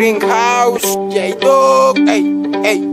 Greenhouse, J-Dog, ey.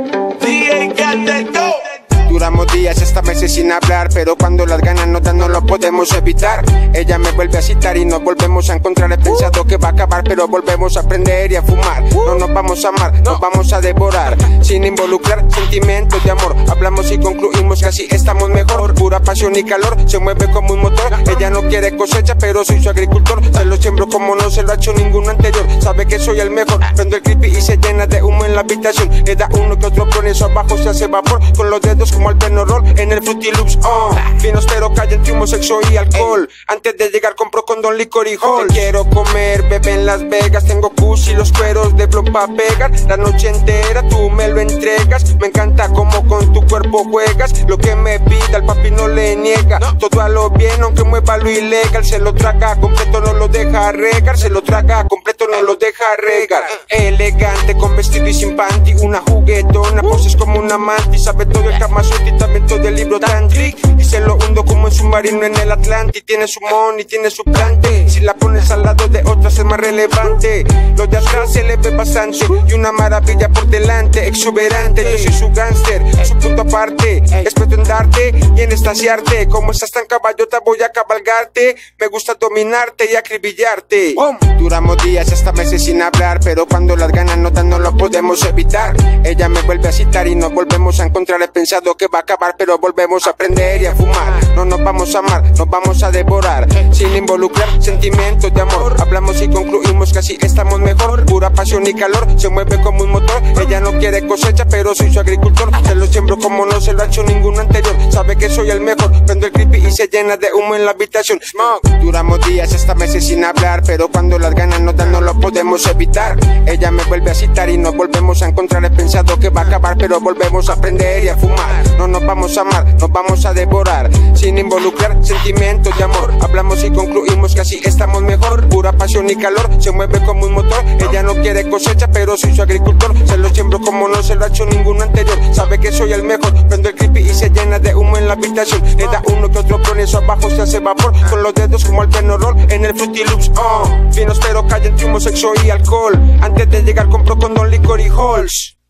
Duramos días hasta meses sin hablar, pero cuando las ganas nos dan no lo podemos evitar. Ella me vuelve a citar y nos volvemos a encontrar. He pensado que va a acabar, pero volvemos a aprender y a fumar. No nos vamos a amar, nos vamos a devorar, sin involucrar sentimientos de amor. Hablamos y concluimos que así estamos mejor. Pura pasión y calor, se mueve como un motor. Ella no quiere cosecha, pero soy su agricultor. Se lo siembro como no se lo ha hecho ninguno anterior. Sabe que soy el mejor, prendo el creepy y se llena de humo en la habitación. Le da uno que otro con eso abajo se hace vapor. Con los dedos como el Penorol en el Fruity Loops, finos pero callen, fumo, sexo y alcohol. Antes de llegar compro condón, licor y hall. Quiero comer, bebé en Las Vegas. Tengo kush y los cueros de blon pa' pegar. La noche entera tú me lo entregas. Me encanta como con tu cuerpo juegas. Lo que me pida el papi no le niega. Todo a lo bien aunque mueva lo ilegal. Se lo traga completo, no lo deja regar. Se lo traga completo, no lo deja regar. Elegante con vestido y sin panty. Una juguetona, poses como una mantis. Sabe todo el Kama Sutra y también todo el libro tantric. Y se lo hundo como en submarino en el Atlántico. Tiene su money, tiene su plante. Si la pones al lado de otras es más relevante. Los de atrás se le ve bastante. Y una maravilla por delante, exuberante. Yo soy su gánster, su punto aparte. Respeto en darte y en estaciarte. Como estás tan caballota voy a cabalgarte. Me gusta dominarte y acribillarte. Duramos días hasta meses sin hablar, pero cuando las ganas nos dan no lo podemos evitar. Ella me vuelve a citar y nos volvemos a encontrar. He pensado que va a acabar, pero volvemos a aprender y a fumar. No nos vamos a amar, nos vamos a devorar, sin involucrar sentimientos de amor. Hablamos y concluimos que así estamos mejor. Pura pasión y calor, se mueve como un motor. Ella no quiere cosecha, pero soy su agricultor. Se lo siembro como no se lo ha hecho ninguno anterior. Sabe que soy el mejor, prendo el creepy y se llena de humo en la habitación. Smoke. Duramos días hasta meses sin hablar, pero cuando las ganas nos dan no lo podemos evitar. Ella me vuelve a citar y nos volvemos a encontrar. He pensado que va a acabar, pero volvemos a aprender y a fumar. No nos vamos a amar, nos vamos a devorar, sin involucrar sentimientos de amor. Hablamos y concluimos que así estamos mejor. Pura pasión y calor, se mueve como un motor. Ella no quiere cosecha, pero soy su agricultor. Se lo siembro como no se lo ha hecho ninguno anterior. Sabe que soy el mejor, prendo el creepy y se llena de humo en la habitación. Le da uno que otro con eso abajo se hace vapor. Con los dedos como el Penorol en el Fruity Loops, finos pero callen, fumo, sexo y alcohol. Antes de llegar compro condón, licor y halls.